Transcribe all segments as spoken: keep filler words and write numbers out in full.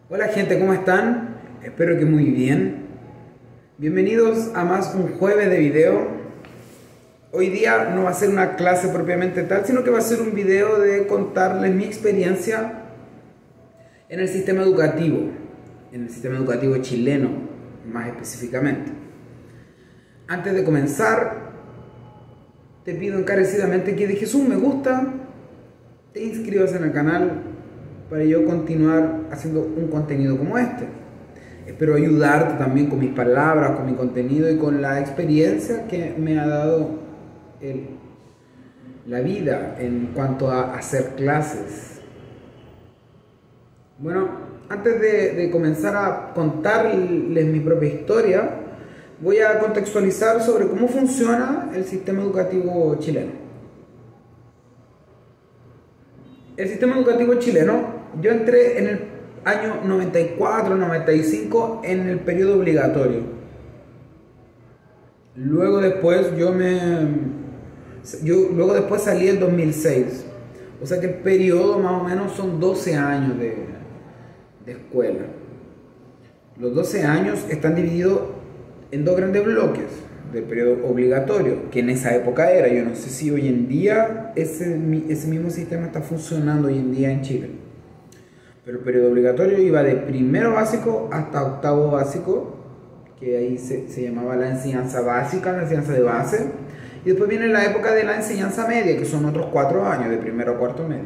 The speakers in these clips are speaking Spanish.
Hola gente, ¿cómo están? Espero que muy bien. Bienvenidos a más un jueves de video. Hoy día no va a ser una clase propiamente tal, sino que va a ser un video de contarles mi experiencia en el sistema educativo, en el sistema educativo chileno, más específicamente. Antes de comenzar, te pido encarecidamente que dejes un me gusta, te inscribas en el canal para yo continuar haciendo un contenido como este. Espero ayudarte también con mis palabras, con mi contenido y con la experiencia que me ha dado el, la vida en cuanto a hacer clases. Bueno, antes de, de comenzar a contarles mi propia historia, voy a contextualizar sobre cómo funciona el sistema educativo chileno. El sistema educativo chileno, yo entré en el año noventa y cuatro, noventa y cinco en el periodo obligatorio. Luego después yo me yo luego después salí el dos mil seis. O sea que el periodo más o menos son doce años de, de escuela. Los doce años están divididos en dos grandes bloques del periodo obligatorio, que en esa época era, yo no sé si hoy en día ese, ese mismo sistema está funcionando hoy en día en Chile. Pero el periodo obligatorio iba de primero básico hasta octavo básico, que ahí se, se llamaba la enseñanza básica, la enseñanza de base. Y después viene la época de la enseñanza media, que son otros cuatro años, de primero a cuarto medio.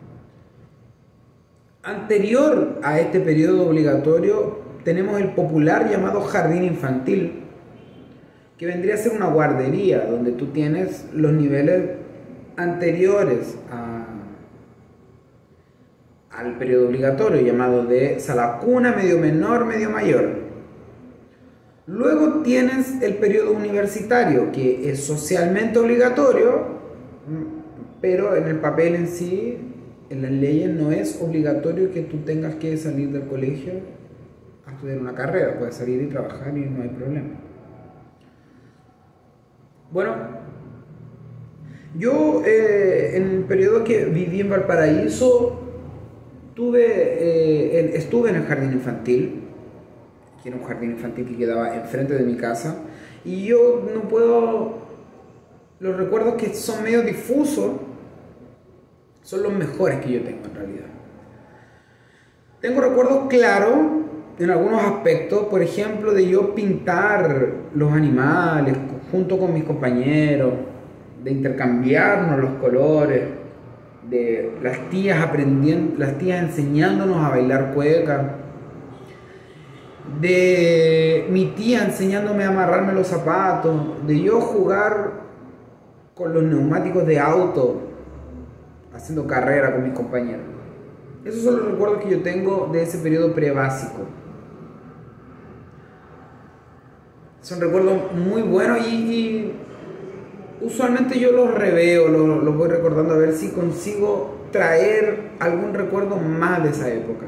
Anterior a este periodo obligatorio, tenemos el popular llamado jardín infantil, que vendría a ser una guardería, donde tú tienes los niveles anteriores a al periodo obligatorio, llamado de sala cuna, medio menor, medio mayor. Luego tienes el periodo universitario, que es socialmente obligatorio, pero en el papel en sí, en las leyes, no es obligatorio que tú tengas que salir del colegio a estudiar una carrera. Puedes salir y trabajar y no hay problema. Bueno, yo eh, en el periodo que viví en Valparaíso, Tuve, eh, estuve en el jardín infantil, que era un jardín infantil que quedaba enfrente de mi casa, y yo no puedo, los recuerdos que son medio difusos, son los mejores que yo tengo en realidad. Tengo recuerdos claros en algunos aspectos, por ejemplo, de yo pintar los animales junto con mis compañeros, de intercambiarnos los colores, de las tías aprendiendo, las tías enseñándonos a bailar cueca, de mi tía enseñándome a amarrarme los zapatos, de yo jugar con los neumáticos de auto, haciendo carrera con mis compañeros. Esos son los recuerdos que yo tengo de ese periodo prebásico. Son recuerdos muy buenos y, y usualmente yo los reveo, los, los voy recordando a ver si consigo traer algún recuerdo más de esa época.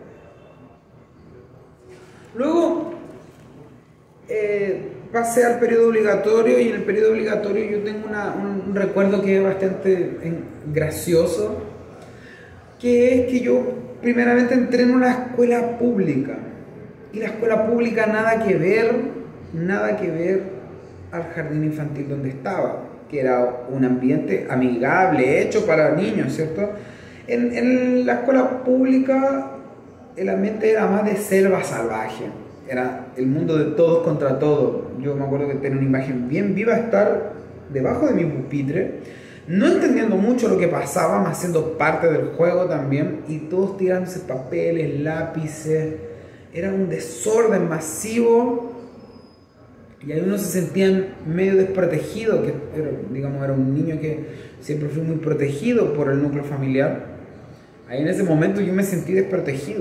Luego eh, pasé al periodo obligatorio, y en el periodo obligatorio yo tengo una, un, un recuerdo que es bastante en, gracioso, que es que yo primeramente entré en una escuela pública, y la escuela pública nada que ver, nada que ver al jardín infantil donde estaba, que era un ambiente amigable, hecho para niños, ¿cierto? En, en la escuela pública el ambiente era más de selva salvaje, era el mundo de todos contra todos. Yo me acuerdo que tenía una imagen bien viva, estar debajo de mi pupitre, no entendiendo mucho lo que pasaba, más siendo parte del juego también, y todos tirándose papeles, lápices, era un desorden masivo. Y ahí uno se sentía medio desprotegido, que era, digamos, era un niño que siempre fui muy protegido por el núcleo familiar. Ahí en ese momento yo me sentí desprotegido.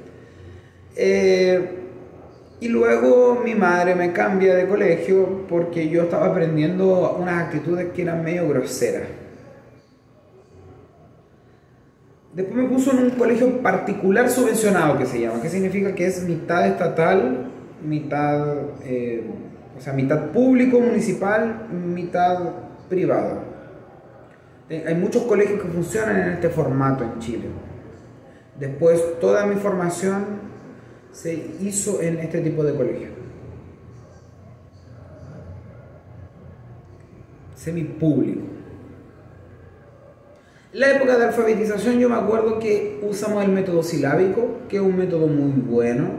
Eh, y luego mi madre me cambia de colegio porque yo estaba aprendiendo unas actitudes que eran medio groseras. Después me puso en un colegio particular subvencionado, que se llama, que significa que es mitad estatal, mitad... Eh, O sea, mitad público, municipal, mitad privado. Hay muchos colegios que funcionan en este formato en Chile. Después toda mi formación se hizo en este tipo de colegio. Semipúblico. En la época de alfabetización yo me acuerdo que usamos el método silábico, que es un método muy bueno.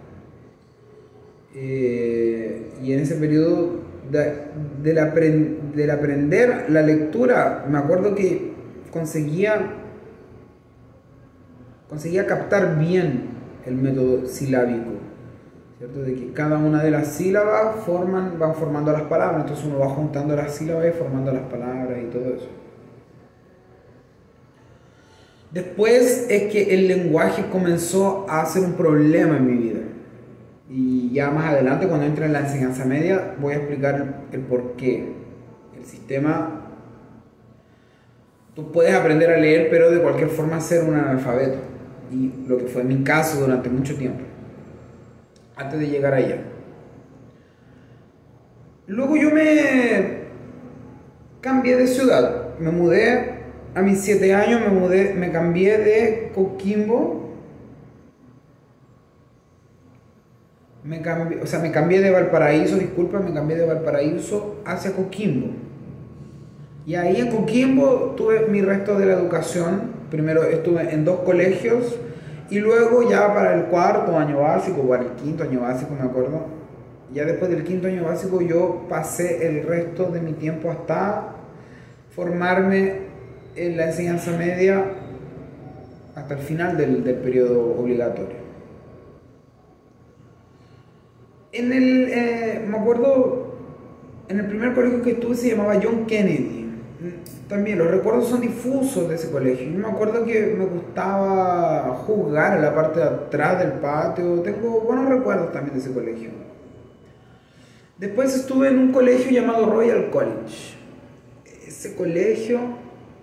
Eh, y en ese periodo de, del, aprend, del aprender la lectura, me acuerdo que conseguía, conseguía captar bien el método silábico, ¿cierto? De que cada una de las sílabas forman, van formando las palabras, entonces uno va juntando las sílabas y formando las palabras y todo eso. Después es que el lenguaje comenzó a ser un problema en mi vida. Y ya más adelante, cuando entre en la enseñanza media, voy a explicar el, el por qué. El sistema, tú puedes aprender a leer, pero de cualquier forma ser un analfabeto. Y lo que fue mi caso durante mucho tiempo, antes de llegar allá. Luego yo me cambié de ciudad, me mudé. A mis siete años me mudé, me cambié de Coquimbo, me cambié, o sea, me cambié de Valparaíso, disculpa, me cambié de Valparaíso hacia Coquimbo. Y ahí en Coquimbo tuve mi resto de la educación. Primero estuve en dos colegios y luego ya para el cuarto año básico, o para el quinto año básico, me acuerdo, ya después del quinto año básico yo pasé el resto de mi tiempo hasta formarme en la enseñanza media hasta el final del, del periodo obligatorio. En el, eh, me acuerdo, en el primer colegio que estuve se llamaba John Kennedy. También los recuerdos son difusos de ese colegio. Yo me acuerdo que me gustaba jugar en la parte de atrás del patio. Tengo buenos recuerdos también de ese colegio. Después estuve en un colegio llamado Royal College. Ese colegio...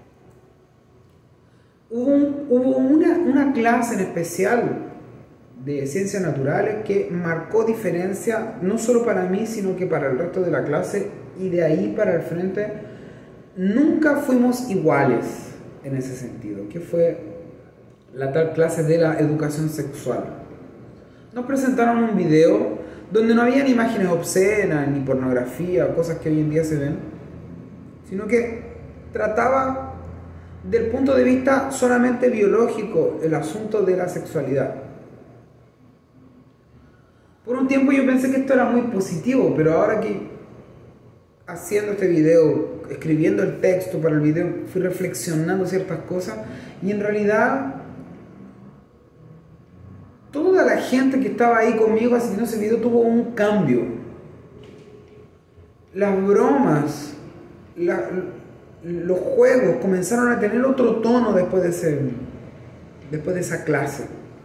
Hubo, un, hubo una, una clase en especial de ciencias naturales que marcó diferencia no solo para mí, sino que para el resto de la clase, y de ahí para el frente nunca fuimos iguales en ese sentido, que fue la tal clase de la educación sexual. Nos presentaron un video donde no habían imágenes obscenas, ni pornografía, cosas que hoy en día se ven, sino que trataba del punto de vista solamente biológico el asunto de la sexualidad. Por un tiempo yo pensé que esto era muy positivo, pero ahora que haciendo este video, escribiendo el texto para el video, fui reflexionando ciertas cosas y en realidad toda la gente que estaba ahí conmigo haciendo ese video tuvo un cambio. Las bromas, la, los juegos comenzaron a tener otro tono después de, ese, después de esa clase.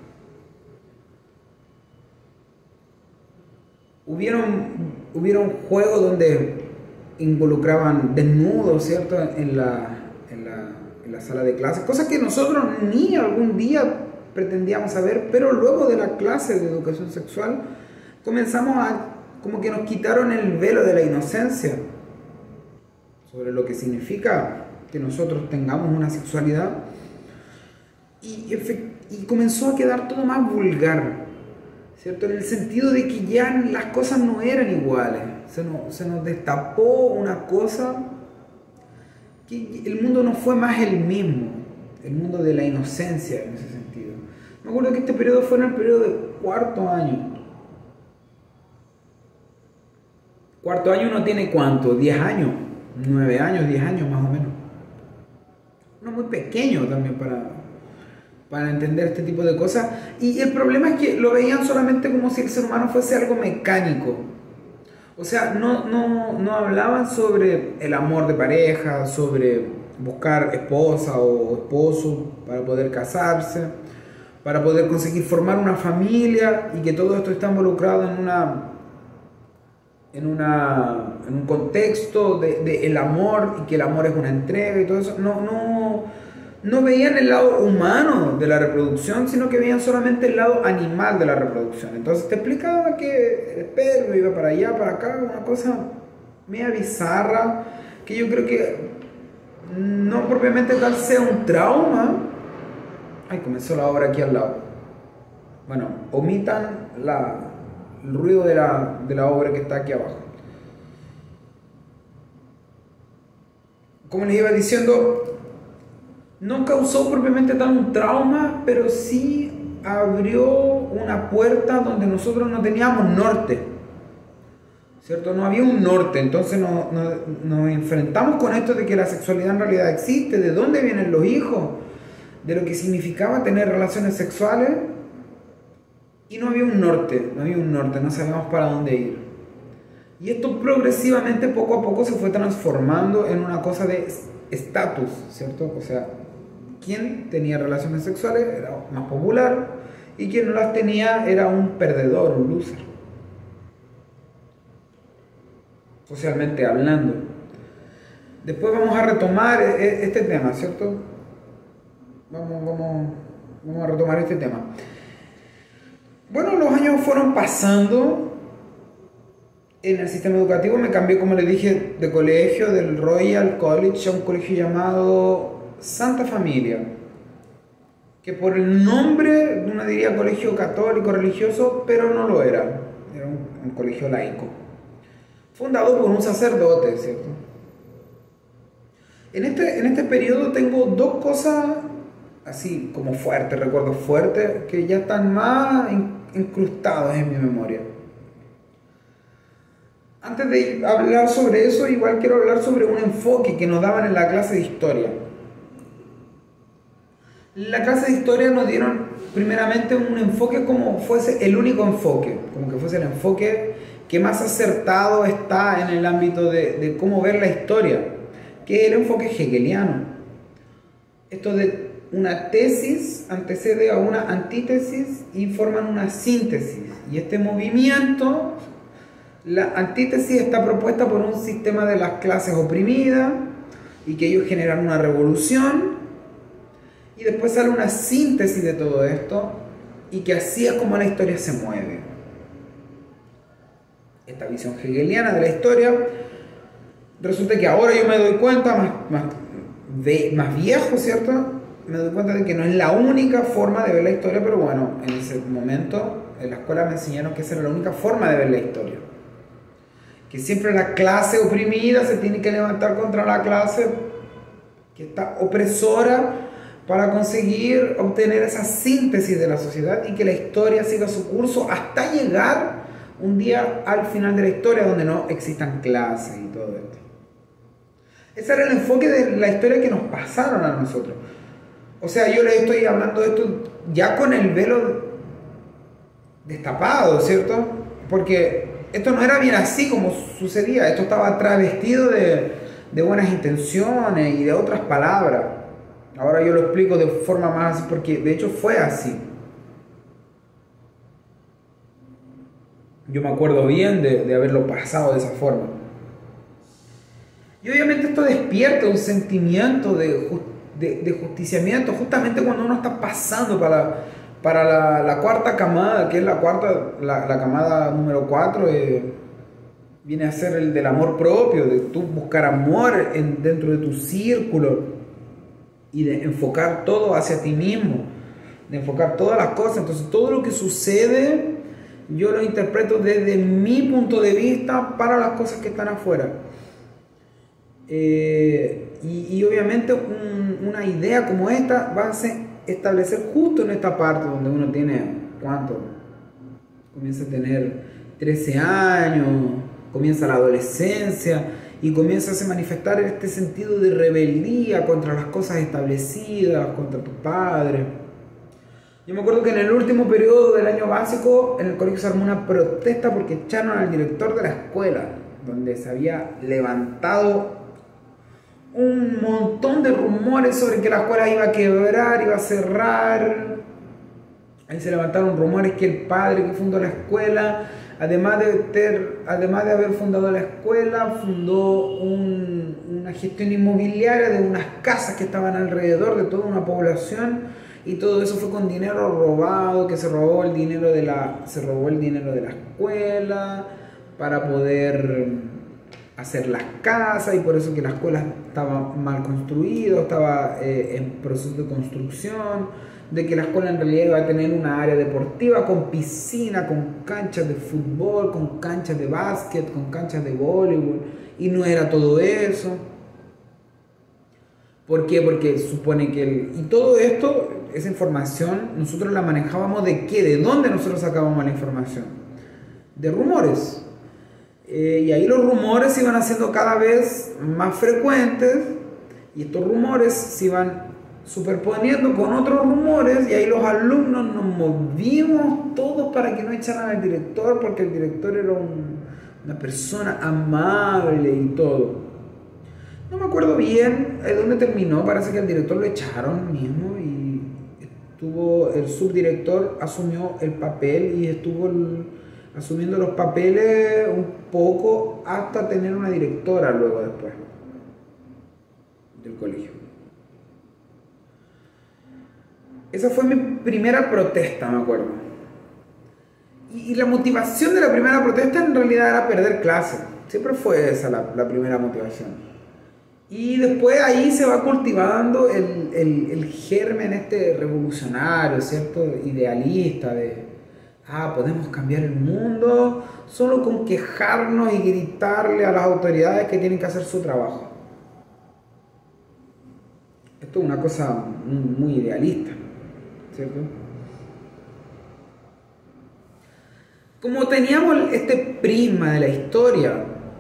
Hubieron, hubieron juegos donde involucraban desnudos, ¿cierto? En la, en, la, en la sala de clases, cosas que nosotros ni algún día pretendíamos saber, pero luego de la clase de educación sexual comenzamos a, como que nos quitaron el velo de la inocencia sobre lo que significa que nosotros tengamos una sexualidad y, y comenzó a quedar todo más vulgar, ¿cierto? En el sentido de que ya las cosas no eran iguales, se nos, se nos destapó una cosa que el mundo no fue más el mismo, el mundo de la inocencia en ese sentido. Me acuerdo que este periodo fue en el periodo de cuarto año. Cuarto año uno tiene ¿cuánto? diez años, nueve años, diez años más o menos. Uno muy pequeño también para, para entender este tipo de cosas. Y el problema es que lo veían solamente como si el ser humano fuese algo mecánico. O sea, no, no, no hablaban sobre el amor de pareja, sobre buscar esposa o esposo para poder casarse, para poder conseguir formar una familia y que todo esto está involucrado en una... En, una, en un contexto de, de el amor y que el amor es una entrega y todo eso. No, no, no veían el lado humano de la reproducción, sino que veían solamente el lado animal de la reproducción. Entonces te explicaba que el esperma iba para allá, para acá, una cosa media bizarra, que yo creo que no propiamente tal sea un trauma, Ay, comenzó la obra aquí al lado. Bueno, omitan la, el ruido de la, de la obra que está aquí abajo. Como les iba diciendo, no causó propiamente tal un trauma, pero sí abrió una puerta donde nosotros no teníamos norte, ¿cierto? No había un norte, entonces nos, nos, nos enfrentamos con esto de que la sexualidad en realidad existe, de dónde vienen los hijos, de lo que significaba tener relaciones sexuales, y no había un norte, no había un norte, no sabíamos para dónde ir. Y esto progresivamente, poco a poco, se fue transformando en una cosa de estatus, ¿cierto? O sea, quien tenía relaciones sexuales era más popular y quien no las tenía era un perdedor, un loser. Socialmente hablando. Después vamos a retomar este tema, ¿cierto? Vamos, vamos, vamos a retomar este tema. Bueno, los años fueron pasando. En el sistema educativo me cambié, como les dije, de colegio, del Royal College a un colegio llamado Santa Familia, que por el nombre uno diría colegio católico religioso, pero no lo era, era un, un colegio laico, fundado por un sacerdote, ¿cierto? En este, en este periodo tengo dos cosas así como fuertes, recuerdos fuertes, que ya están más incrustados en mi memoria. Antes de hablar sobre eso, igual quiero hablar sobre un enfoque que nos daban en la clase de historia. En la clase de historia nos dieron primeramente un enfoque como fuese el único enfoque, como que fuese el enfoque que más acertado está en el ámbito de, de cómo ver la historia, que es el enfoque hegeliano. Esto de una tesis antecede a una antítesis y forman una síntesis. Y este movimiento, la antítesis, está propuesta por un sistema de las clases oprimidas y que ellos generan una revolución, y después sale una síntesis de todo esto, y que así es como la historia se mueve. Esta visión hegeliana de la historia, resulta que ahora yo me doy cuenta, más, más, de, más viejo, ¿cierto? Me doy cuenta de que no es la única forma de ver la historia, pero bueno, en ese momento en la escuela me enseñaron que esa era la única forma de ver la historia. Que siempre la clase oprimida se tiene que levantar contra la clase que está opresora para conseguir obtener esa síntesis de la sociedad y que la historia siga su curso hasta llegar un día al final de la historia donde no existan clases y todo esto. Ese era el enfoque de la historia que nos pasaron a nosotros. O sea, yo les estoy hablando de esto ya con el velo destapado, ¿cierto? Porque esto no era bien así como sucedía, esto estaba travestido de, de buenas intenciones y de otras palabras. Ahora yo lo explico de forma más, porque de hecho fue así. Yo me acuerdo bien de, de haberlo pasado de esa forma. Y obviamente esto despierta un sentimiento de, de, de justiciamiento, justamente cuando uno está pasando para, para la, la cuarta camada, que es la cuarta, la, la camada número cuatro, eh, viene a ser el del amor propio, de tú buscar amor en, dentro de tu círculo y de enfocar todo hacia ti mismo, de enfocar todas las cosas. Entonces todo lo que sucede yo lo interpreto desde mi punto de vista para las cosas que están afuera. Eh, y, y obviamente un, una idea como esta va a establecer justo en esta parte donde uno tiene, ¿cuánto? Comienza a tener trece años, comienza la adolescencia y comienza a manifestar este sentido de rebeldía contra las cosas establecidas, contra tu padre. Yo me acuerdo que en el último periodo del año básico en el colegio se armó una protesta porque echaron al director de la escuela, donde se había levantado un montón de rumores sobre que la escuela iba a quebrar, iba a cerrar. Ahí se levantaron rumores que el padre que fundó la escuela, además de, ter, además de haber fundado la escuela, fundó un, una gestión inmobiliaria de unas casas que estaban alrededor de toda una población, y todo eso fue con dinero robado, que se robó el dinero de la, se robó el dinero de la escuela para poder hacer las casas y por eso que la escuela estaba mal construida, estaba eh, en proceso de construcción, de que la escuela en realidad iba a tener una área deportiva con piscina, con canchas de fútbol, con canchas de básquet, con canchas de voleibol, y no era todo eso. ¿Por qué? Porque supone que... El, y todo esto, esa información, nosotros la manejábamos de qué, de dónde nosotros sacábamos la información. De rumores. Eh, y ahí los rumores se iban haciendo cada vez más frecuentes y estos rumores se iban superponiendo con otros rumores y ahí los alumnos nos movimos todos para que no echaran al director porque el director era un, una persona amable y todo. No me acuerdo bien de dónde terminó, parece que el director lo echaron mismo y estuvo el subdirector, asumió el papel y estuvo el, asumiendo los papeles un poco hasta tener una directora luego después del colegio. Esa fue mi primera protesta, me acuerdo. Y, y la motivación de la primera protesta en realidad era perder clase. Siempre fue esa la, la primera motivación. Y después ahí se va cultivando el, el, el germen este revolucionario, ¿cierto? Idealista de, ah, podemos cambiar el mundo solo con quejarnos y gritarle a las autoridades que tienen que hacer su trabajo. Esto es una cosa muy idealista, ¿cierto? Como teníamos este prisma de la historia,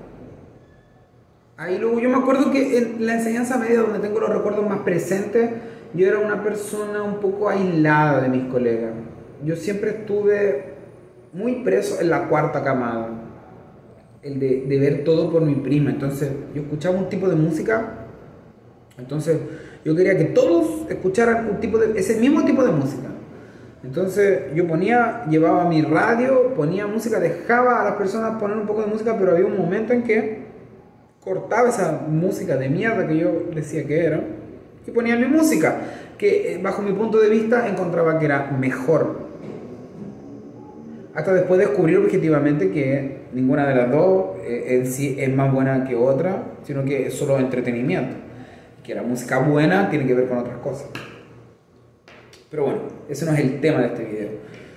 ahí luego yo me acuerdo que en la enseñanza media donde tengo los recuerdos más presentes, yo era una persona un poco aislada de mis colegas. Yo siempre estuve muy preso en la cuarta camada, el de, de ver todo por mi prima. Entonces yo escuchaba un tipo de música, entonces yo quería que todos escucharan un tipo de, ese mismo tipo de música. Entonces yo ponía, llevaba mi radio, ponía música, dejaba a las personas poner un poco de música, pero había un momento en que cortaba esa música de mierda que yo decía que era y ponía mi música, que bajo mi punto de vista encontraba que era mejor. Hasta después descubrí objetivamente que ninguna de las dos eh, en sí es más buena que otra, sino que es solo entretenimiento. Que la música buena tiene que ver con otras cosas. Pero bueno, ese no es el tema de este video.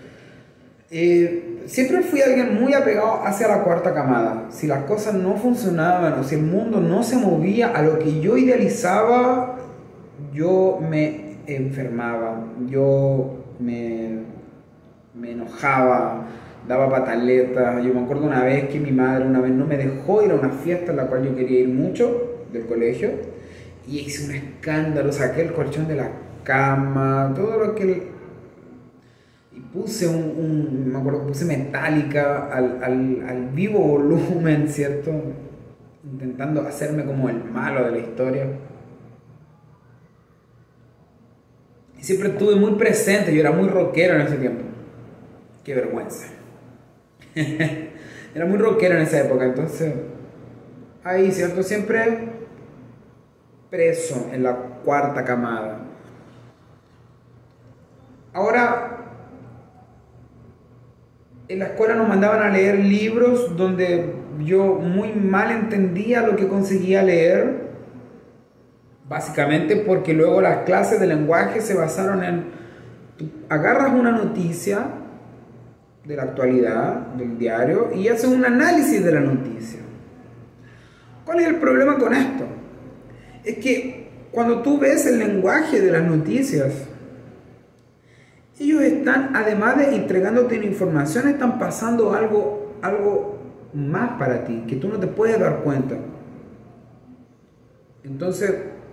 Eh, siempre fui alguien muy apegado hacia la cuarta camada. Si las cosas no funcionaban o si el mundo no se movía a lo que yo idealizaba, yo me enfermaba, yo me, me enojaba, daba pataletas. Yo me acuerdo una vez que mi madre una vez no me dejó ir a una fiesta en la cual yo quería ir mucho del colegio y hice un escándalo, saqué el colchón de la cama, todo lo que... y puse un, un, me acuerdo, puse Metallica al, al, al vivo volumen, ¿cierto? Intentando hacerme como el malo de la historia. Y siempre estuve muy presente, yo era muy rockero en ese tiempo. Qué vergüenza. Era muy rockero en esa época, entonces... ahí, ¿cierto? Siempre preso en la cuarta camada. Ahora... en la escuela nos mandaban a leer libros donde yo muy mal entendía lo que conseguía leer, básicamente porque luego las clases de lenguaje se basaron en, tú agarras una noticia de la actualidad, del diario, y haces un análisis de la noticia. ¿Cuál es el problema con esto? Es que cuando tú ves el lenguaje de las noticias, ellos están, además de entregándote una información, están pasando algo, algo más para ti, que tú no te puedes dar cuenta. Entonces,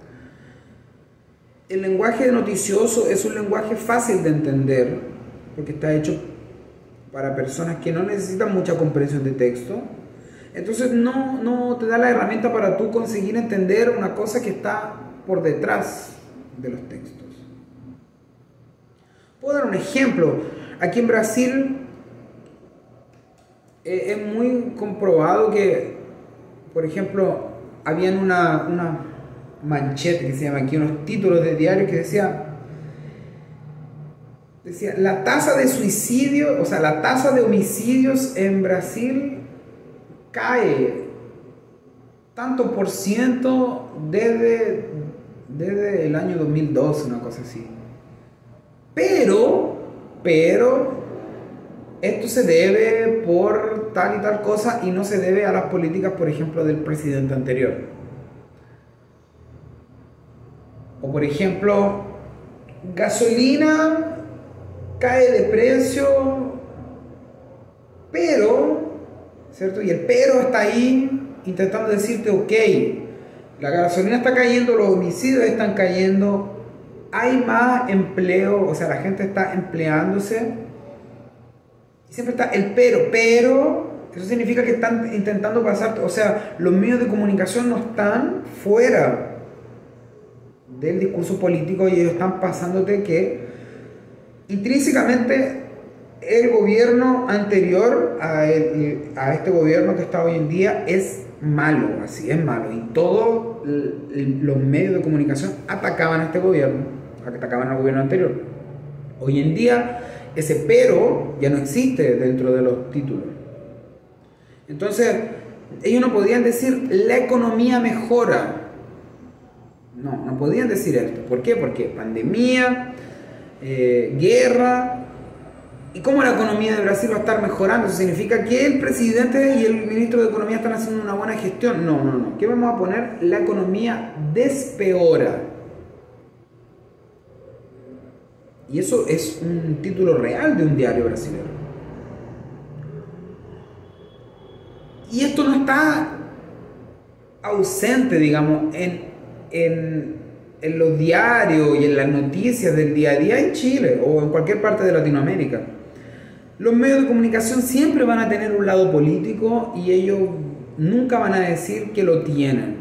el lenguaje noticioso es un lenguaje fácil de entender, porque está hecho para personas que no necesitan mucha comprensión de texto. Entonces, no, no te da la herramienta para tú conseguir entender una cosa que está por detrás de los textos. Puedo dar un ejemplo. Aquí en Brasil eh, es muy comprobado que, por ejemplo, habían una, una manchete que se llama aquí, unos títulos de diario que decía, decía, la tasa de suicidio, o sea, la tasa de homicidios en Brasil cae tanto por ciento desde, desde el año dos mil doce, una cosa así. Pero, pero, esto se debe por tal y tal cosa y no se debe a las políticas, por ejemplo, del presidente anterior. O por ejemplo, gasolina cae de precio, pero, ¿cierto? Y el pero está ahí intentando decirte, ok, la gasolina está cayendo, los homicidios están cayendo, hay más empleo, o sea, la gente está empleándose, y siempre está el pero, pero, eso significa que están intentando pasar, o sea, los medios de comunicación no están fuera del discurso político y ellos están pasándote que intrínsecamente el gobierno anterior a, el, a este gobierno que está hoy en día es malo, así es malo, y todos los medios de comunicación atacaban a este gobierno, atacaban al gobierno anterior. Hoy en día ese pero ya no existe dentro de los títulos. Entonces ellos no podían decir la economía mejora, no, no podían decir esto. ¿Por qué? Porque pandemia, eh, guerra. ¿Y cómo la economía de Brasil va a estar mejorando? ¿Eso significa que el presidente y el ministro de Economía están haciendo una buena gestión? No, no, no. ¿Qué vamos a poner? La economía despeora. Y eso es un título real de un diario brasileño. Y esto no está ausente, digamos, en, en, en los diarios y en las noticias del día a día en Chile o en cualquier parte de Latinoamérica. Los medios de comunicación siempre van a tener un lado político y ellos nunca van a decir que lo tienen.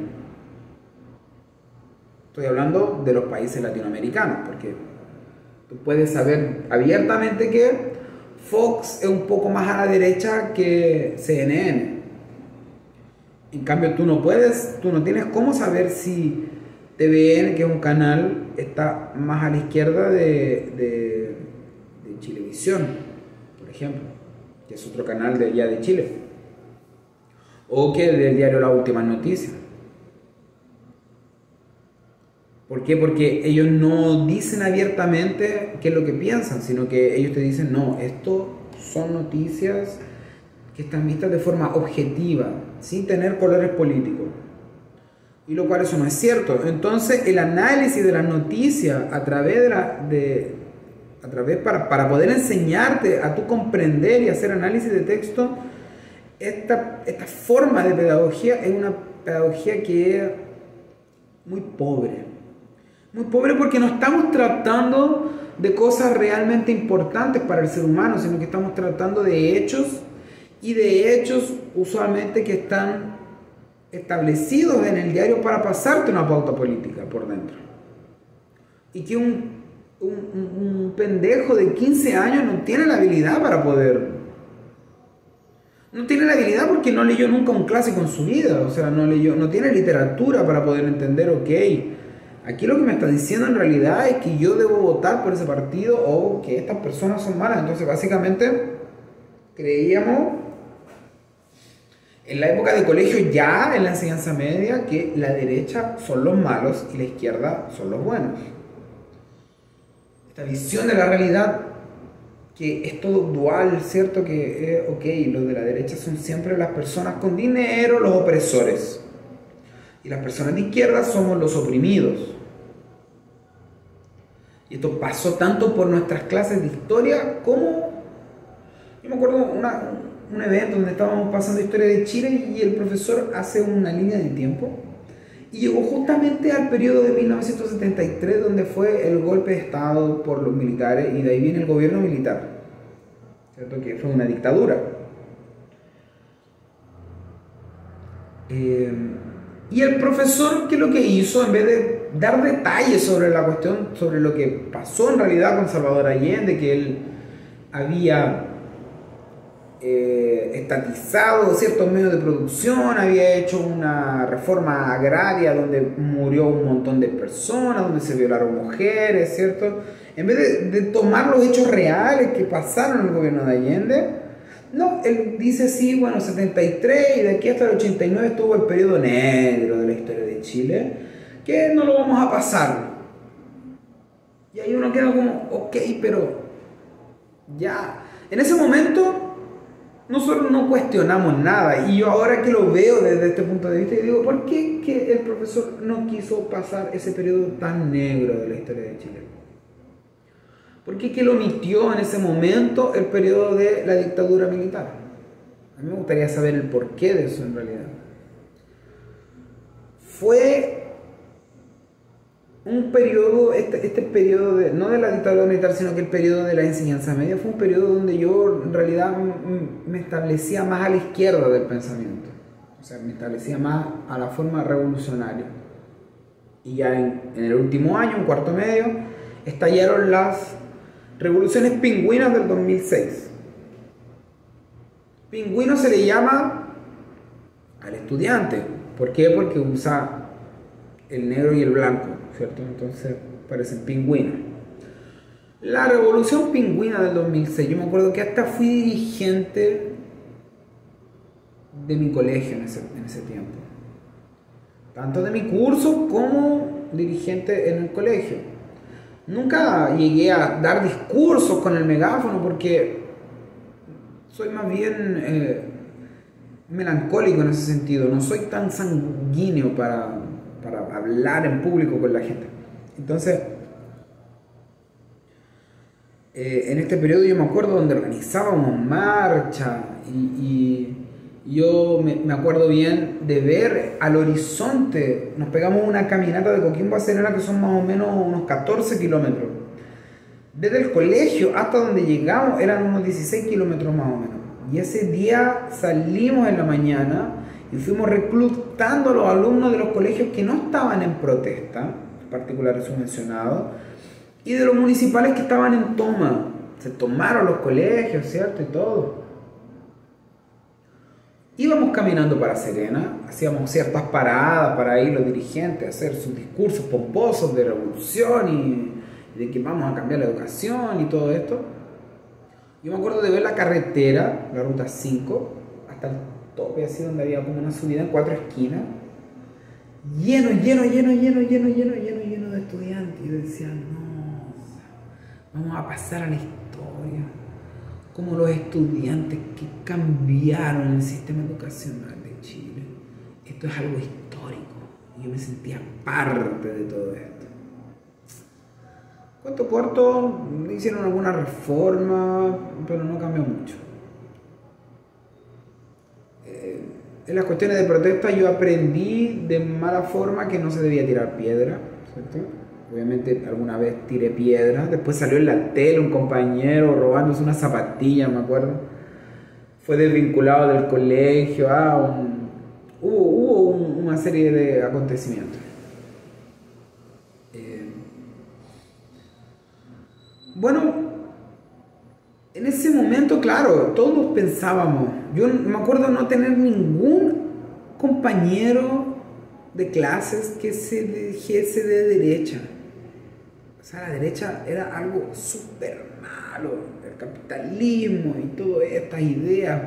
Estoy hablando de los países latinoamericanos, porque tú puedes saber abiertamente que Fox es un poco más a la derecha que C N N. En cambio, tú no puedes, tú no tienes cómo saber si T V N, que es un canal, está más a la izquierda de, de, de Chilevisión, por ejemplo, que es otro canal de allá de Chile, o que del diario La Última Noticia. ¿Por qué? Porque ellos no dicen abiertamente qué es lo que piensan, sino que ellos te dicen, no, esto son noticias que están vistas de forma objetiva, sin tener colores políticos. Y lo cual eso no es cierto. Entonces el análisis de las noticias a través de la... De, a través para, para poder enseñarte a tú comprender y hacer análisis de texto, esta, esta forma de pedagogía es una pedagogía que es muy pobre. Muy pobre porque no estamos tratando de cosas realmente importantes para el ser humano, sino que estamos tratando de hechos, y de hechos usualmente que están establecidos en el diario para pasarte una pauta política por dentro. Y que un, un, un pendejo de quince años no tiene la habilidad para poder... No tiene la habilidad porque no leyó nunca un clásico en su vida, o sea, no, leyó, no tiene literatura para poder entender, ok, aquí lo que me está diciendo en realidad es que yo debo votar por ese partido o que estas personas son malas. Entonces básicamente creíamos en la época de colegio, ya en la enseñanza media, que la derecha son los malos y la izquierda son los buenos. Esta visión de la realidad que es todo dual, ¿cierto? Que, eh, ok, los de la derecha son siempre las personas con dinero, los opresores. Y las personas de izquierda somos los oprimidos. Y esto pasó tanto por nuestras clases de historia como... Yo me acuerdo una, un evento donde estábamos pasando historia de Chile y el profesor hace una línea de tiempo y llegó justamente al periodo de mil novecientos setenta y tres, donde fue el golpe de Estado por los militares, y de ahí viene el gobierno militar, ¿cierto? Que fue una dictadura. Eh, y el profesor, ¿qué es lo que hizo? En vez de dar detalles sobre la cuestión, sobre lo que pasó en realidad con Salvador Allende, que él había eh, estatizado ciertos medios de producción, había hecho una reforma agraria donde murió un montón de personas, donde se violaron mujeres, ¿cierto? En vez de, de tomar los hechos reales que pasaron en el gobierno de Allende, No, él dice sí, bueno, setenta y tres y de aquí hasta el ochenta y nueve estuvo el periodo negro de la historia de Chile, que no lo vamos a pasar. Y ahí uno queda como, ok, pero ya. En ese momento nosotros no cuestionamos nada. Y yo ahora que lo veo desde este punto de vista, digo, ¿por qué que el profesor no quiso pasar ese periodo tan negro de la historia de Chile? ¿Por qué que lo omitió en ese momento el periodo de la dictadura militar? A mí me gustaría saber el porqué de eso en realidad. Fue un periodo, este, este periodo, de, no de la dictadura militar, sino que el periodo de la enseñanza media, fue un periodo donde yo en realidad me establecía más a la izquierda del pensamiento. O sea, me establecía más a la forma revolucionaria. Y ya en, en el último año, un cuarto medio, estallaron las revoluciones pingüinas del dos mil seis. Pingüino se le llama al estudiante. ¿Por qué? Porque usa el negro y el blanco, ¿cierto? Entonces parecen pingüinos. La revolución pingüina del dos mil seis, yo me acuerdo que hasta fui dirigente de mi colegio en ese, en ese tiempo. Tanto de mi curso como dirigente en el colegio. Nunca llegué a dar discursos con el megáfono porque soy más bien eh, melancólico en ese sentido. No soy tan sanguíneo para, para hablar en público con la gente. Entonces, eh, en este periodo yo me acuerdo donde organizábamos marcha y, y yo me, me acuerdo bien de ver al horizonte. Nos pegamos una caminata de Coquimbo a Serena que son más o menos unos catorce kilómetros. Desde el colegio hasta donde llegamos eran unos dieciséis kilómetros más o menos. Y ese día salimos en la mañana y fuimos reclutando a los alumnos de los colegios que no estaban en protesta, en particular eso mencionado, y de los municipales que estaban en toma. Se tomaron los colegios, ¿cierto? Y todo. Íbamos caminando para Serena, hacíamos ciertas paradas para ir los dirigentes a hacer sus discursos pomposos de revolución y de que vamos a cambiar la educación y todo esto. Yo me acuerdo de ver la carretera, la ruta cinco, hasta el tope, así donde había como una subida en cuatro esquinas, lleno, lleno, lleno, lleno, lleno, lleno, lleno, lleno de estudiantes. Y yo decía, no, vamos a pasar a la historia como los estudiantes que cambiaron el sistema educacional de Chile. Esto es algo histórico. Y yo me sentía parte de todo esto. Cuento corto, hicieron alguna reforma, pero no cambió mucho. Eh, en las cuestiones de protesta yo aprendí de mala forma que no se debía tirar piedra, ¿cierto? Obviamente alguna vez tiré piedra, después salió en la tele un compañero robándose una zapatilla, me acuerdo. Fue desvinculado del colegio, ah, un, hubo, hubo un, una serie de acontecimientos. Eh, bueno, en ese momento, claro, todos pensábamos, yo me acuerdo no tener ningún compañero de clases que se dijese de derecha. O sea, la derecha era algo súper malo, el capitalismo y todas estas ideas.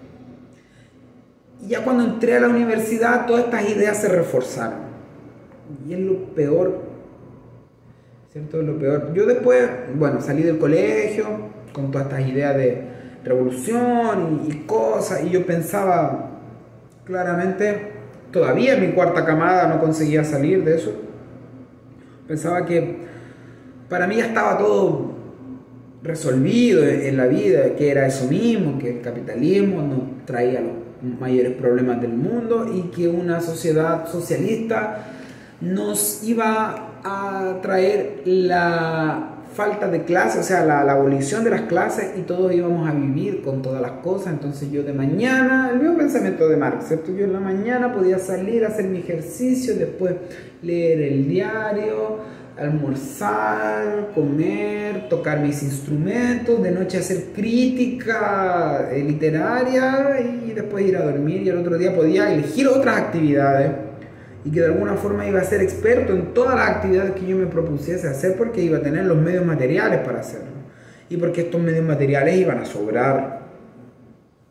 Y ya cuando entré a la universidad, todas estas ideas se reforzaron. Y es lo peor, ¿cierto? Es lo peor. Yo después, bueno, salí del colegio con todas estas ideas de revolución y, y cosas, y yo pensaba claramente, todavía en mi cuarta camada no conseguía salir de eso. Pensaba que para mí ya estaba todo resolvido en la vida, que era eso mismo, que el capitalismo nos traía los mayores problemas del mundo y que una sociedad socialista nos iba a traer la falta de clase, o sea, la, la abolición de las clases, y todos íbamos a vivir con todas las cosas. Entonces yo de mañana, el mismo pensamiento de Marx, ¿cierto? Yo en la mañana podía salir a hacer mi ejercicio, después leer el diario, almorzar, comer, tocar mis instrumentos, de noche hacer crítica eh, literaria y después ir a dormir, y el otro día podía elegir otras actividades y que de alguna forma iba a ser experto en todas las actividades que yo me propusiese hacer, porque iba a tener los medios materiales para hacerlo y porque estos medios materiales iban a sobrar.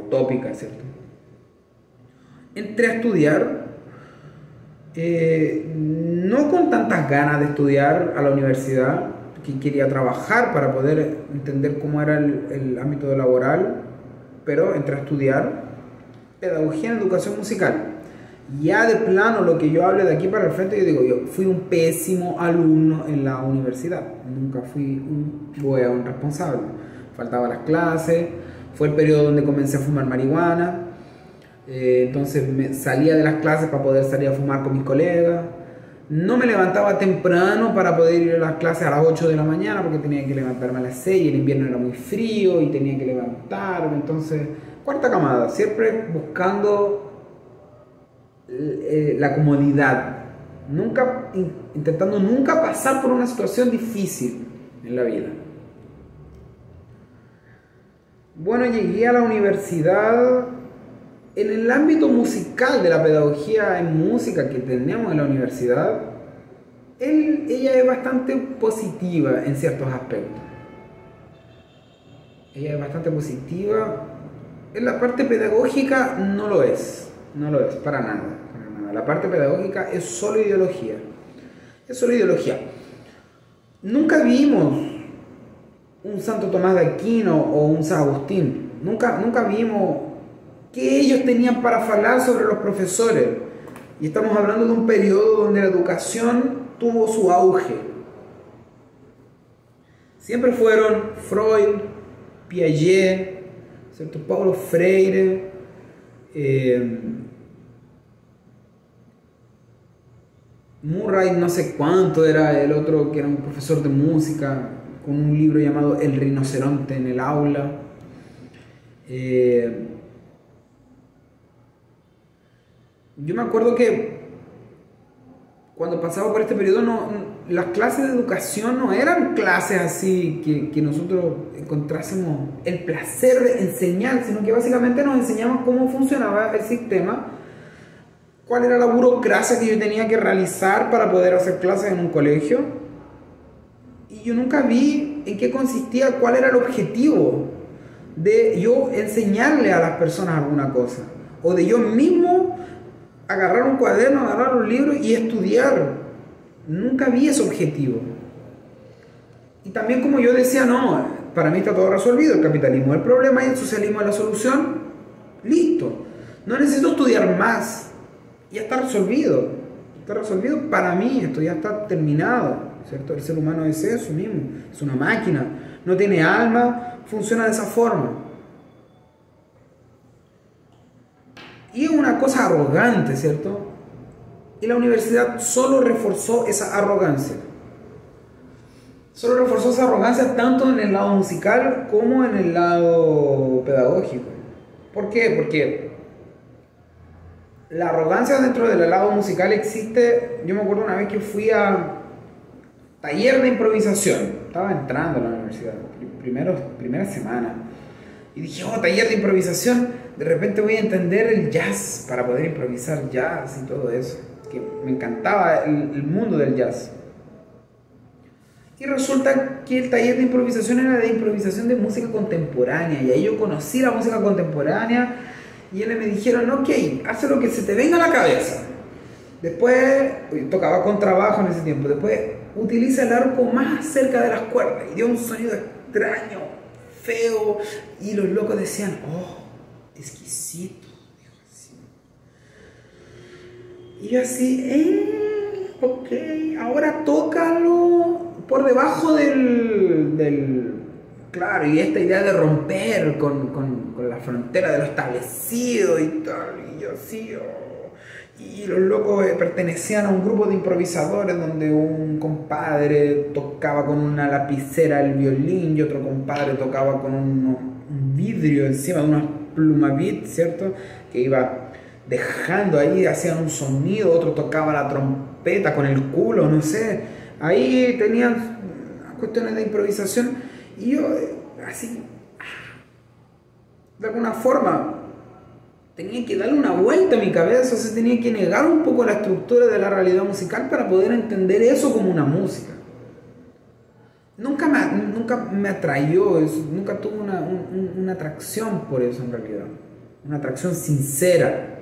utópica, ¿cierto? Entré a estudiar, eh, no con tantas ganas de estudiar a la universidad, que quería trabajar para poder entender cómo era el, el ámbito laboral, pero entré a estudiar pedagogía en educación musical. Ya de plano, lo que yo hable de aquí para el frente, yo digo, yo fui un pésimo alumno en la universidad, nunca fui un buen responsable, faltaba las clases, fue el periodo donde comencé a fumar marihuana, eh, entonces me salía de las clases para poder salir a fumar con mis colegas. No me levantaba temprano para poder ir a las clases a las ocho de la mañana porque tenía que levantarme a las seis y el invierno era muy frío y tenía que levantarme. Entonces, cuarta camada, siempre buscando eh, la comodidad, nunca, intentando nunca pasar por una situación difícil en la vida. Bueno, llegué a la universidad. En el ámbito musical de la pedagogía en música que tenemos en la universidad, él, ella es bastante positiva en ciertos aspectos. Ella es bastante positiva. En la parte pedagógica no lo es, no lo es, para nada, para nada. La parte pedagógica es solo ideología, es solo ideología. Nunca vimos un Santo Tomás de Aquino o un San Agustín, nunca, nunca vimos que ellos tenían para hablar sobre los profesores. Y estamos hablando de un periodo donde la educación tuvo su auge. Siempre fueron Freud, Piaget, ¿cierto? Paulo Freire, eh, Murray no sé cuánto era el otro, que era un profesor de música, con un libro llamado El rinoceronte en el aula. Eh, Yo me acuerdo que cuando pasaba por este periodo, no, las clases de educación no eran clases así que, que nosotros encontrásemos el placer de enseñar, sino que básicamente nos enseñaban cómo funcionaba el sistema, cuál era la burocracia que yo tenía que realizar para poder hacer clases en un colegio. Y yo nunca vi en qué consistía, cuál era el objetivo de yo enseñarle a las personas alguna cosa, o de yo mismo agarrar un cuaderno, agarrar un libro y estudiar. Nunca vi ese objetivo. Y también, como yo decía, no, para mí está todo resolvido, el capitalismo es el problema y el socialismo es la solución, listo, no necesito estudiar más, ya está resolvido, está resolvido para mí, esto ya está terminado, ¿cierto? El ser humano es eso mismo, es una máquina, no tiene alma, funciona de esa forma. Y es una cosa arrogante, ¿cierto? Y la universidad solo reforzó esa arrogancia. Solo reforzó esa arrogancia tanto en el lado musical como en el lado pedagógico. ¿Por qué? Porque la arrogancia dentro del lado musical existe. Yo me acuerdo una vez que fui a taller de improvisación. Estaba entrando a la universidad, primero, primera semana. Y dije, oh, taller de improvisación. De repente voy a entender el jazz para poder improvisar jazz y todo eso. Que me encantaba el, el mundo del jazz. Y resulta que el taller de improvisación era de improvisación de música contemporánea. Y ahí yo conocí la música contemporánea. Y ellos me dijeron, ok, haz lo que se te venga a la cabeza. Después, tocaba contrabajo en ese tiempo. Después, utiliza el arco más cerca de las cuerdas. Y dio un sonido extraño, feo. Y los locos decían, oh, exquisito. Y yo así, eh, ok, ahora tócalo por debajo del, del... Claro, y esta idea de romper con, con, con la frontera de lo establecido y tal, y yo así, oh. Y los locos pertenecían a un grupo de improvisadores donde un compadre tocaba con una lapicera el violín y otro compadre tocaba con un, un vidrio encima de unas plumavit, ¿cierto? Que iba dejando ahí, hacían un sonido, otro tocaba la trompeta con el culo, no sé. Ahí tenían cuestiones de improvisación y yo así, de alguna forma, tenía que darle una vuelta a mi cabeza, o sea, tenía que negar un poco la estructura de la realidad musical para poder entender eso como una música. Nunca me, nunca me atrayó eso, nunca tuve una, un, una atracción por eso en realidad. una atracción sincera.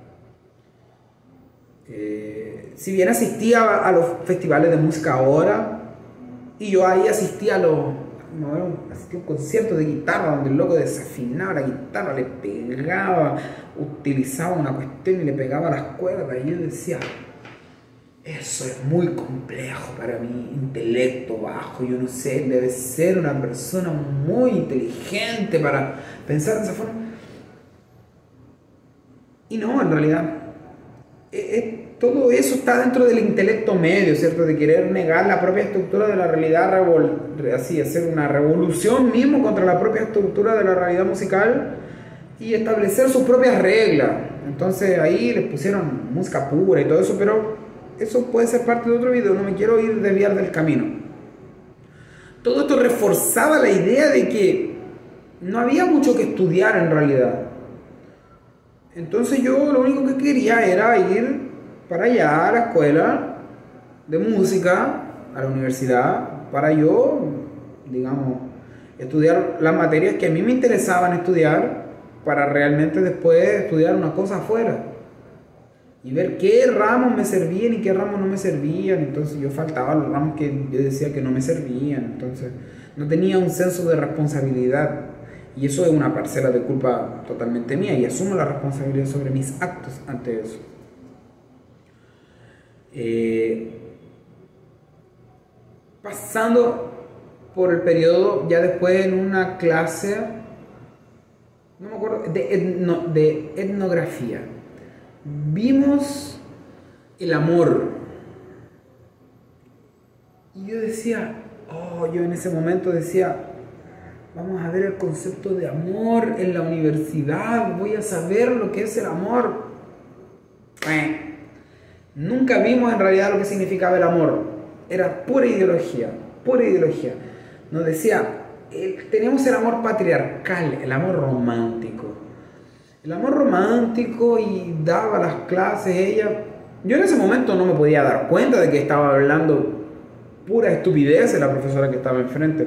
Eh, si bien asistía a los festivales de música ahora, y yo ahí asistía a los, no, asistía a un concierto de guitarra donde el loco desafinaba la guitarra, le pegaba, utilizaba una cuestión y le pegaba las cuerdas, y yo decía, eso es muy complejo para mi intelecto bajo, yo no sé, debe ser una persona muy inteligente para pensar de esa forma. Y no, en realidad, es, es, todo eso está dentro del intelecto medio, ¿cierto? De querer negar la propia estructura de la realidad, revol, así, hacer una revolución mismo contra la propia estructura de la realidad musical y establecer sus propias reglas. Entonces ahí les pusieron música pura y todo eso, pero eso puede ser parte de otro video, no me quiero ir desviar del camino. Todo esto reforzaba la idea de que no había mucho que estudiar en realidad. Entonces yo lo único que quería era ir para allá a la escuela de música, a la universidad, para yo, digamos, estudiar las materias que a mí me interesaban estudiar, para realmente después estudiar una cosa afuera y ver qué ramos me servían y qué ramos no me servían. Entonces yo faltaba los ramos que yo decía que no me servían, entonces no tenía un senso de responsabilidad. Y eso es una parcela de culpa totalmente mía y asumo la responsabilidad sobre mis actos ante eso. Eh, pasando por el periodo, ya después en una clase, no me acuerdo, de, etno, de etnografía, vimos el amor. Y yo decía, oh, yo en ese momento decía, vamos a ver el concepto de amor en la universidad, voy a saber lo que es el amor. Eh, nunca vimos en realidad lo que significaba el amor, era pura ideología, pura ideología. Nos decía, eh, tenemos el amor patriarcal, el amor romántico. El amor romántico, y daba las clases ella. Yo en ese momento no me podía dar cuenta de que estaba hablando pura estupidez la profesora que estaba enfrente.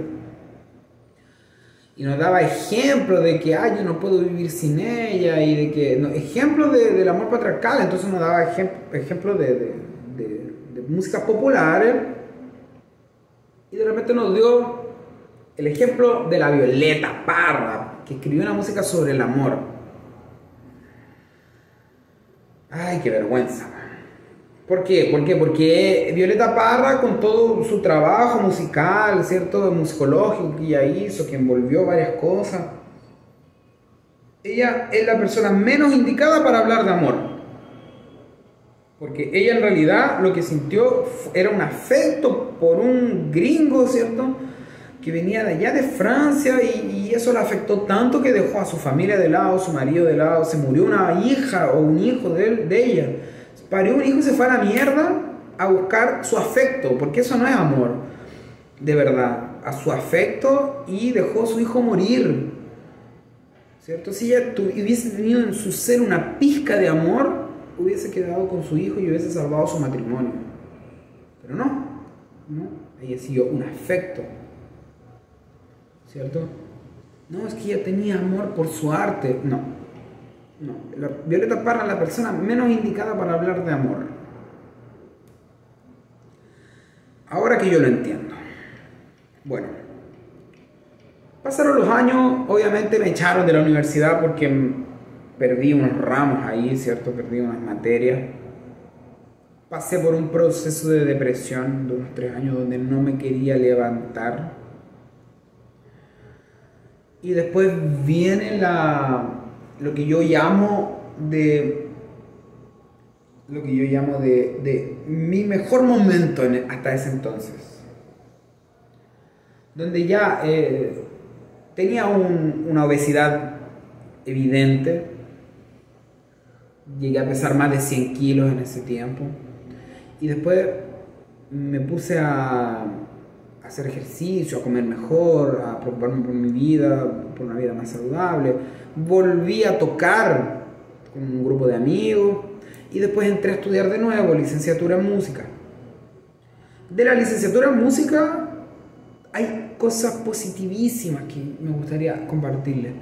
Y nos daba ejemplos de que ay, yo no puedo vivir sin ella, y de que no, ejemplos de, del amor patriarcal. Entonces nos daba ejem, ejemplos de, de, de, de músicas populares, y de repente nos dio el ejemplo de la Violeta Parra, que escribió una música sobre el amor. Ay, qué vergüenza. ¿Por qué? ¿Por qué? Porque Violeta Parra, con todo su trabajo musical, ¿cierto? Musicológico que ella hizo, que envolvió varias cosas, ella es la persona menos indicada para hablar de amor. Porque ella en realidad lo que sintió era un afecto por un gringo, ¿cierto? Que venía de allá de Francia, y, y eso la afectó tanto que dejó a su familia de lado, su marido de lado, se murió una hija o un hijo de, él, de ella. Parió un hijo y se fue a la mierda a buscar su afecto, porque eso no es amor, de verdad, a su afecto, y dejó a su hijo morir, ¿cierto? Si ella hubiese tenido en su ser una pizca de amor, hubiese quedado con su hijo y hubiese salvado su matrimonio, pero no, no, ella siguió un afecto, ¿cierto? No, es que ella tenía amor por su arte, no. No, la Violeta Parra es la persona menos indicada para hablar de amor. Ahora que yo lo entiendo. Bueno, pasaron los años, obviamente me echaron de la universidad porque perdí unos ramos ahí, ¿cierto? Perdí unas materias. Pasé por un proceso de depresión de unos tres años donde no me quería levantar. Y después viene la... lo que yo llamo de lo que yo llamo de, de mi mejor momento en, hasta ese entonces, donde ya eh, tenía un, una obesidad evidente, llegué a pesar más de cien kilos en ese tiempo, y después me puse a, a hacer ejercicio, a comer mejor, a preocuparme por mi vida, por una vida más saludable. Volví a tocar con un grupo de amigos y después entré a estudiar de nuevo licenciatura en música. De la licenciatura en música hay cosas positivísimas que me gustaría compartirles.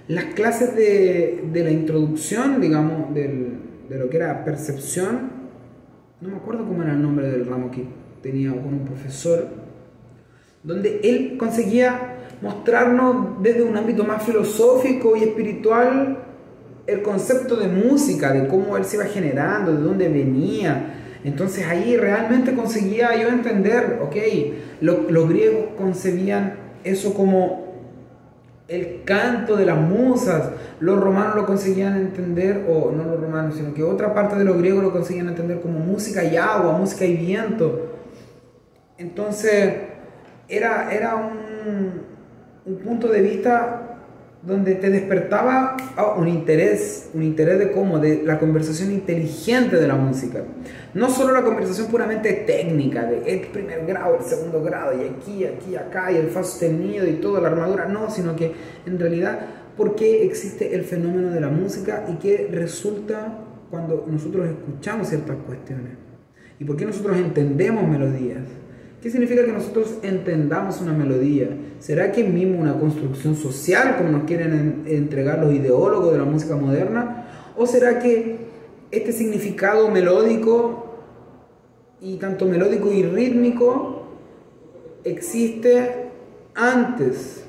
las clases de, de la introducción, digamos, del, de lo que era percepción, no me acuerdo cómo era el nombre del ramo que tenía con un profesor, donde él conseguía mostrarnos desde un ámbito más filosófico y espiritual el concepto de música, de cómo él se iba generando, de dónde venía. Entonces ahí realmente conseguía yo entender, ok, lo, los griegos concebían eso como el canto de las musas, los romanos lo conseguían entender, o no los romanos, sino que otra parte de los griegos lo conseguían entender como música y agua, música y viento. Entonces era, era un, un punto de vista donde te despertaba oh, un interés, un interés de cómo, de la conversación inteligente de la música. No solo la conversación puramente técnica, de el primer grado, el segundo grado, y aquí, aquí, acá, y el fa sostenido y toda la armadura, no, sino que en realidad, ¿por qué existe el fenómeno de la música y qué resulta cuando nosotros escuchamos ciertas cuestiones? ¿Y por qué nosotros entendemos melodías? ¿Qué significa que nosotros entendamos una melodía? ¿Será que mismo una construcción social, como nos quieren en, entregar los ideólogos de la música moderna? ¿O será que este significado melódico, y tanto melódico y rítmico, existe antes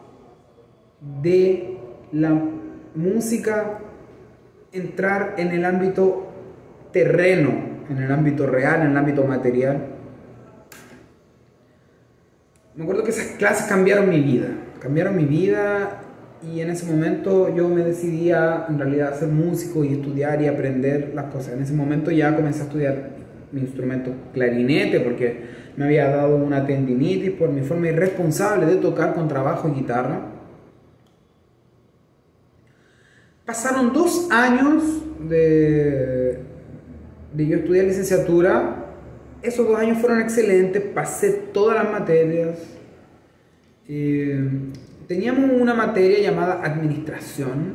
de la música entrar en el ámbito terreno, en el ámbito real, en el ámbito material? Me acuerdo que esas clases cambiaron mi vida, cambiaron mi vida y en ese momento yo me decidí a en realidad ser músico y estudiar y aprender las cosas. En ese momento ya comencé a estudiar mi instrumento clarinete porque me había dado una tendinitis por mi forma irresponsable de tocar con trabajo y guitarra. Pasaron dos años de, de yo estudiar licenciatura. Esos dos años fueron excelentes, pasé todas las materias. Eh, teníamos una materia llamada administración.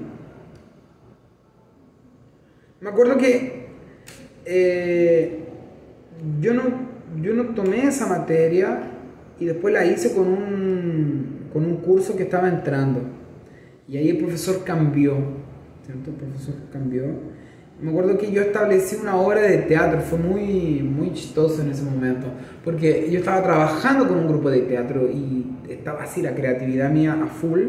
Me acuerdo que eh, yo, no, yo no tomé esa materia y después la hice con un, con un curso que estaba entrando. Y ahí el profesor cambió, ¿cierto? El profesor cambió. Me acuerdo que yo establecí una obra de teatro, fue muy, muy chistoso en ese momento, porque yo estaba trabajando con un grupo de teatro y estaba así la creatividad mía a full,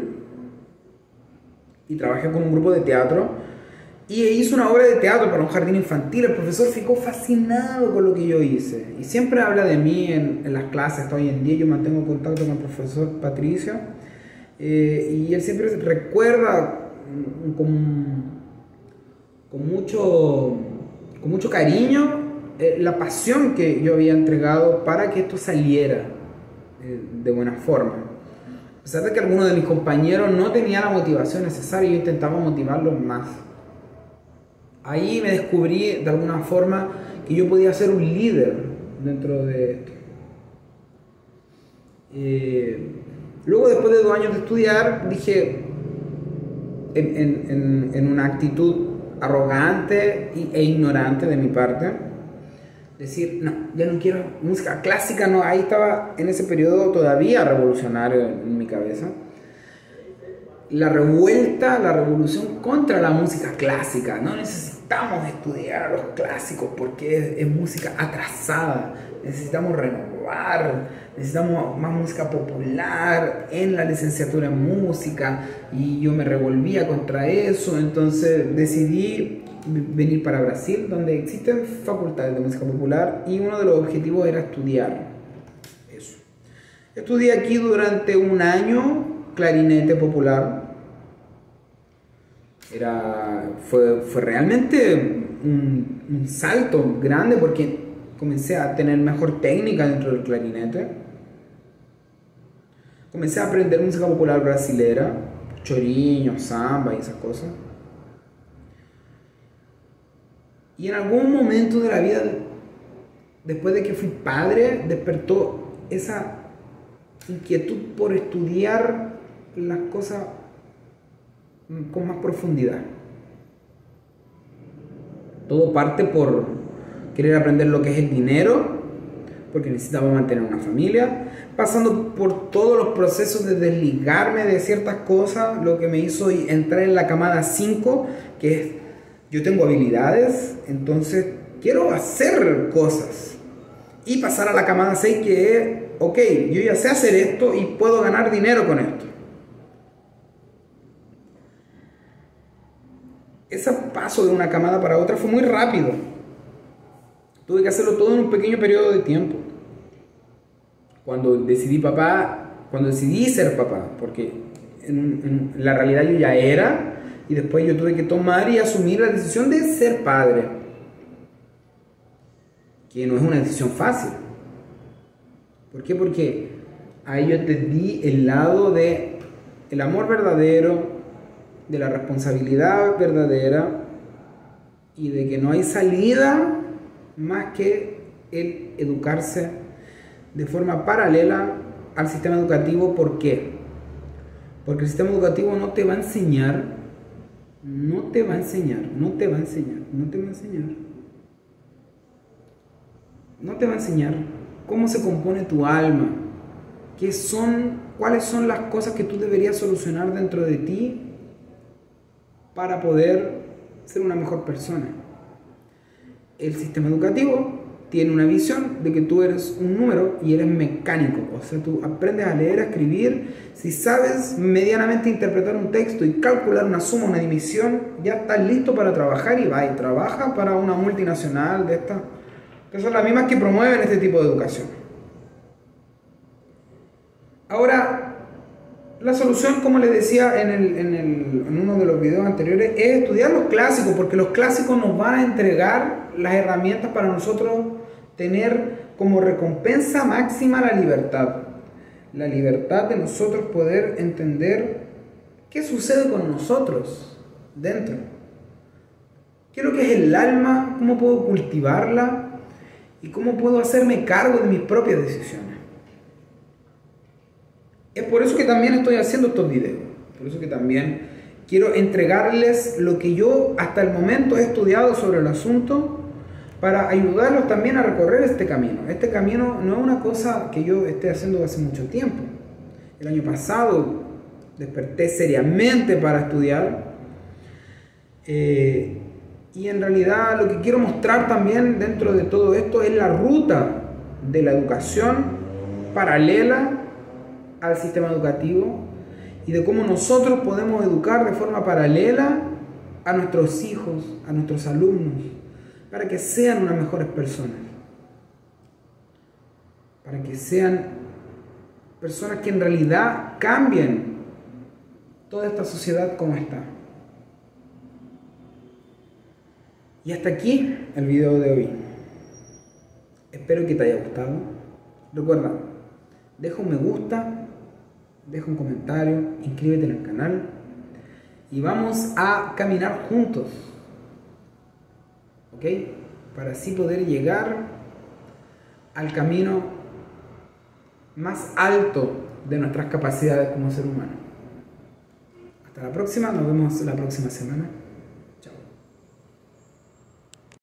y trabajé con un grupo de teatro, y hice una obra de teatro para un jardín infantil. El profesor ficó fascinado con lo que yo hice, y siempre habla de mí en, en las clases, hasta hoy en día yo mantengo contacto con el profesor Patricio, eh, y él siempre recuerda con... con mucho, con mucho cariño eh, la pasión que yo había entregado para que esto saliera eh, de buena forma. A pesar de que algunos de mis compañeros no tenían la motivación necesaria, yo intentaba motivarlos más. Ahí me descubrí de alguna forma que yo podía ser un líder dentro de esto. Eh, luego, después de dos años de estudiar, dije, en, en, en, en una actitud arrogante e ignorante de mi parte, decir, no, ya no quiero música clásica, no, ahí estaba en ese periodo todavía revolucionario en mi cabeza, la revuelta, la revolución contra la música clásica. No necesitamos estudiar a los clásicos porque es, es música atrasada, necesitamos renovar, necesitamos más música popular en la licenciatura en música, y yo me revolvía contra eso. Entonces decidí venir para Brasil, donde existen facultades de música popular, y uno de los objetivos era estudiar eso. Estudié aquí durante un año clarinete popular. Era, fue, fue realmente un, un salto grande porque comencé a tener mejor técnica dentro del clarinete. Comencé a aprender música popular brasilera, chorinho, samba y esas cosas. Y en algún momento de la vida, después de que fui padre, despertó esa inquietud por estudiar las cosas con más profundidad. Todo parte por querer aprender lo que es el dinero, porque necesitaba mantener una familia, pasando por todos los procesos de desligarme de ciertas cosas, lo que me hizo entrar en la camada cinco, que es, yo tengo habilidades, entonces quiero hacer cosas, y pasar a la camada seis, que es, ok, yo ya sé hacer esto y puedo ganar dinero con esto. Ese paso de una camada para otra fue muy rápido. Tuve que hacerlo todo en un pequeño periodo de tiempo. Cuando decidí papá, cuando decidí ser papá, porque en, en la realidad yo ya era, y después yo tuve que tomar y asumir la decisión de ser padre, que no es una decisión fácil. ¿Por qué? Porque ahí yo te di el lado de el amor verdadero, de la responsabilidad verdadera, y de que no hay salida más que el educarse de forma paralela al sistema educativo. ¿Por qué? Porque el sistema educativo no te va a enseñar, no te va a enseñar, no te va a enseñar, no te va a enseñar, no te va a enseñar cómo se compone tu alma, qué son, cuáles son las cosas que tú deberías solucionar dentro de ti para poder ser una mejor persona. El sistema educativo tiene una visión de que tú eres un número y eres mecánico, o sea, tú aprendes a leer, a escribir. Si sabes medianamente interpretar un texto y calcular una suma, una división, ya estás listo para trabajar, y va y trabaja para una multinacional de estas, que son las mismas que promueven este tipo de educación. Ahora, la solución, como les decía en, el, en, el, en uno de los videos anteriores, es estudiar los clásicos, porque los clásicos nos van a entregar las herramientas para nosotros tener como recompensa máxima la libertad. La libertad de nosotros poder entender qué sucede con nosotros dentro. ¿Qué es lo que es el alma? ¿Cómo puedo cultivarla? ¿Y cómo puedo hacerme cargo de mis propias decisiones? Es por eso que también estoy haciendo estos videos, por eso que también quiero entregarles lo que yo hasta el momento he estudiado sobre el asunto, para ayudarlos también a recorrer este camino. Este camino no es una cosa que yo esté haciendo hace mucho tiempo. El año pasado desperté seriamente para estudiar, eh, y en realidad lo que quiero mostrar también dentro de todo esto es la ruta de la educación paralela al sistema educativo, y de cómo nosotros podemos educar de forma paralela a nuestros hijos, a nuestros alumnos, para que sean unas mejores personas, para que sean personas que en realidad cambien toda esta sociedad como está. Y hasta aquí el video de hoy. Espero que te haya gustado. Recuerda, deja un me gusta, deja un comentario, inscríbete en el canal y vamos a caminar juntos, ¿ok? Para así poder llegar al camino más alto de nuestras capacidades como ser humano. Hasta la próxima, nos vemos la próxima semana.